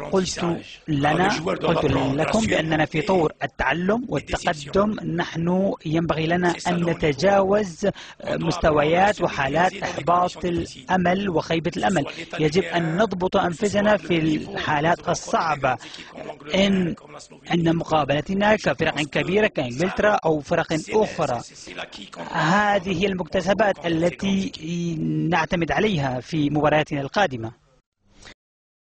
قلت لكم بأننا في طور التعلم والتقدم. نحن ينبغي لنا أن نتجاوز مستويات وحالات إحباط الأمل وخيبة الأمل. يجب أن نضبط أنفسنا في الحالات الصعبة عند مقابلتنا كفرق كبيرة كإنجلترا أو فرق أخرى. هذه هي المكتسبات التي نعتمد عليها في مبارياتنا القادمة.